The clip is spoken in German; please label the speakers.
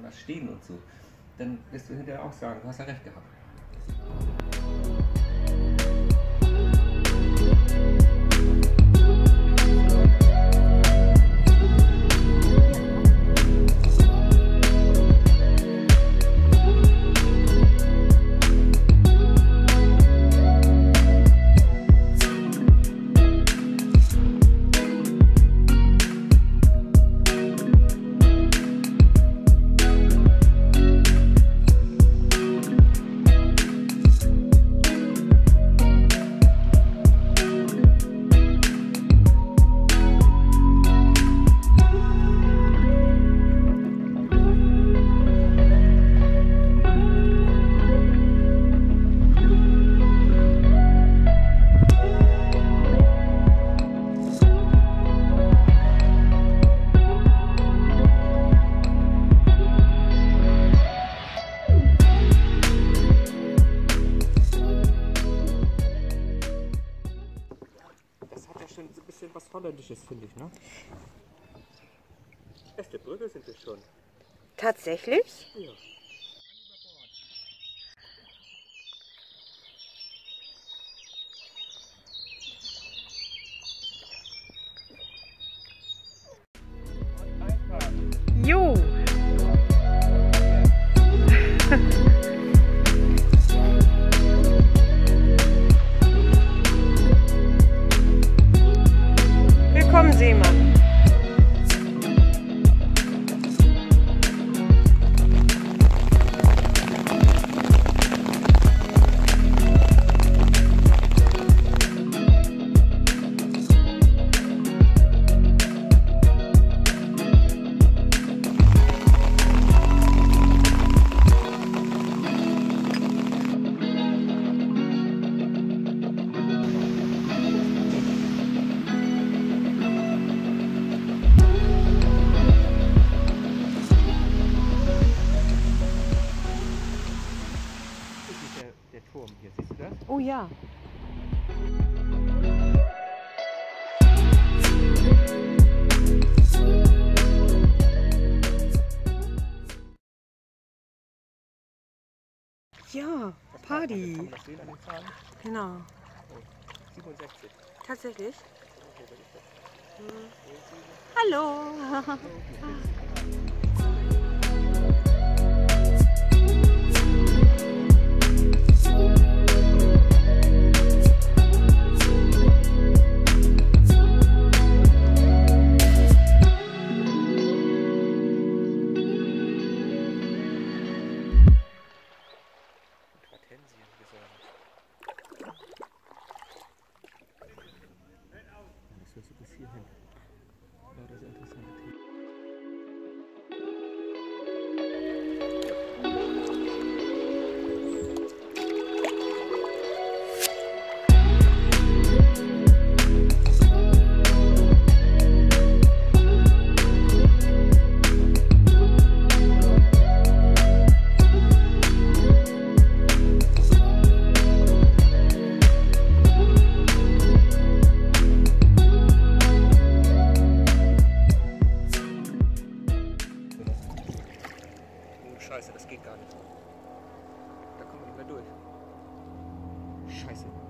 Speaker 1: das Stehen und so, dann wirst du hinterher auch sagen, du hast ja recht gehabt. Schon so ein bisschen was Holländisches, finde ich, ne? Erste Brücke sind wir schon.
Speaker 2: Tatsächlich?
Speaker 1: Ja.
Speaker 2: Jo! Willkommen, Seemann.
Speaker 1: Hier, siehst du das?
Speaker 2: Oh ja. Ja, Party.
Speaker 1: Kann man das sehen an den Zahlen?
Speaker 2: Genau.
Speaker 1: Oh, 67.
Speaker 2: Tatsächlich?
Speaker 1: Okay, was ist das?
Speaker 2: Hallo.
Speaker 1: Das hörst du bis hierhin. Ja, das ist interessant. Scheiße, das geht gar nicht. Da kommen wir nicht mehr durch. Scheiße.